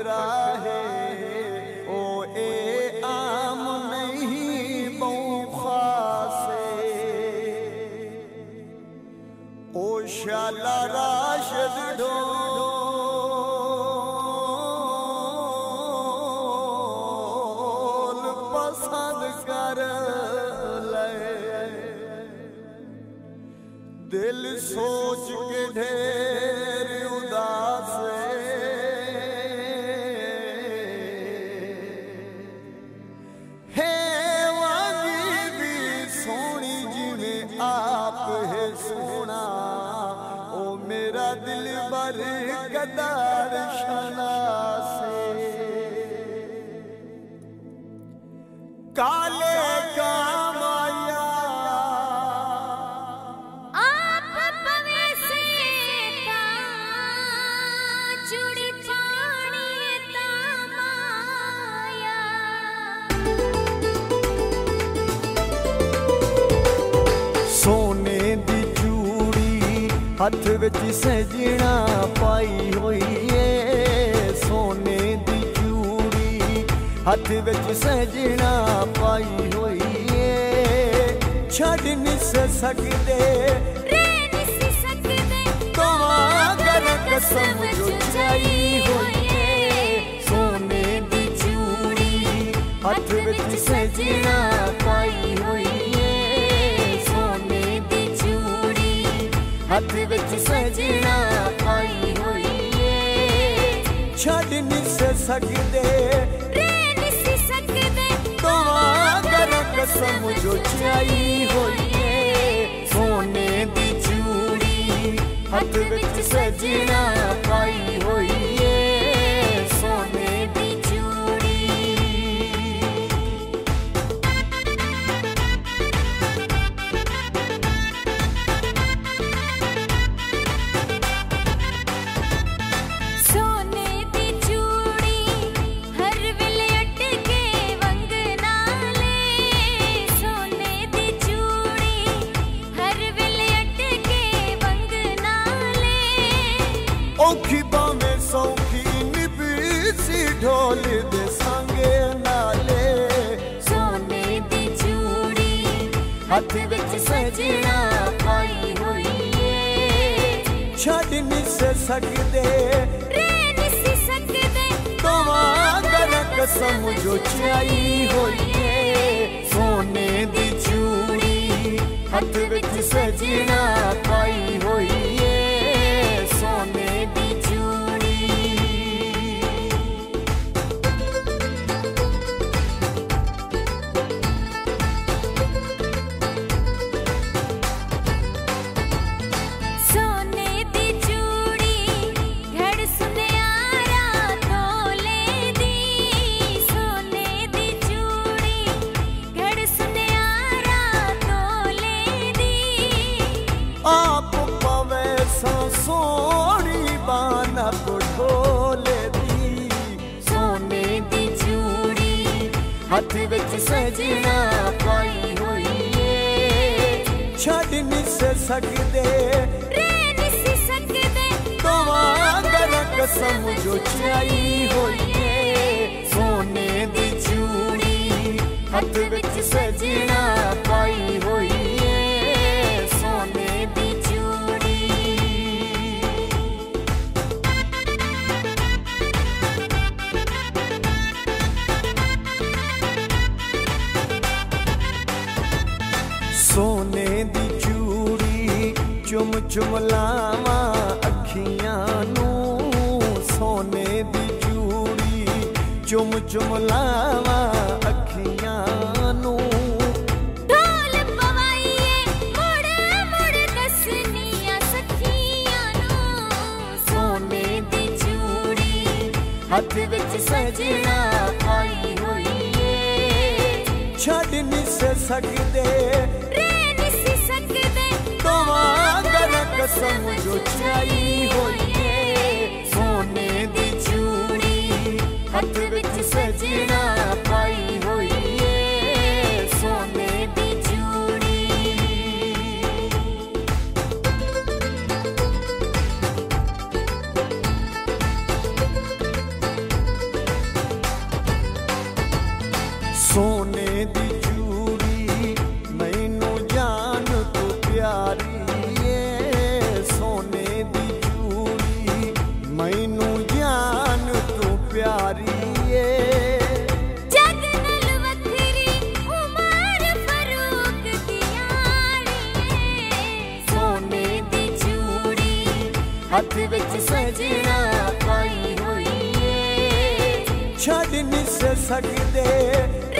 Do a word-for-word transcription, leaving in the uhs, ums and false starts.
बखरा है, ओ ए आम नहीं बहु खासे, ओ शाला राशिद ढोल पसंद कर ले, दिल सोच के ढेर उदास है, वागी भी सोनी जिमें आप है सोना, ओ मेरा दिल बर गदार शनासे, काले काम आया आप पवे से चूड़ी पानी तमाया, सोने दी चूड़ी हथ विच सजना पाई हुई है, सोने दी चूड़ी हथ विच सजना पाई हुई है, छड़ नहीं सकदे रे नहीं सकदे तो अगर कसम जो चाही हुई है, सोने दी चूड़ी हथ विच सजना पाई हुई है, सोने दी चूड़ी हथ विच सजना पाई हुई है, छड़ नहीं सकदे रे नहीं सकदे तो अगर कसम जो चाही हुई है, सोने दी चूड़ी हथ विच सजना पाई हुई है, सोने दी चूड़ी। सोने दी चूड़ी हर वेले अटके वंग नाले, सोने दी चूड़ी हर वेले अटके वंग नाले, औखी बावें सौखी निबीसी ढोल दे संगे नाले, सोने दी चूड़ी हथ विच सजना पाई हुई है, छड़ नहीं सकदे रे नहीं सकदे तो अगर कसम जो चाही हुई है, सोने दी चूड़ी हथ विच सजना पाई हुई है, सोने दी चूड़ी। सोने दी चूड़ी घड़ सुनियारा तोले दी, सोने दी चूड़ी घड़ सुनियारा तोले दी, आप पवे सा सोनी बाना को ढोले दी, सोने दी चूड़ी हथ विच सजना पाई हुई है, छड़ नहीं सकदे रे नहीं सकदे तो अगर कसम जो चाही हुई है, सोने दी चूड़ी हथ विच सजना पाई हुई है, सोने दी चूड़ी। सोने दी चूड़ी चुम चुम लावा अखियां नू, सोने दी चूड़ी चुम चुम लावा अखियां नू, ढोल पवाइए मुड़ मुड़ दसनिया सखियां नू, सोने दी चूड़ी हथ विच सजना पाई हुई है, छड़ नहीं सकदे रे नहीं सकदे तो अगर कसम जो चाही हुई है, सोने दी चूड़ी हथ विच सजना पाई हुई है, सोने दी चूड़ी। हथ विच सजना पाई हुई है। छड़ नहीं सकदे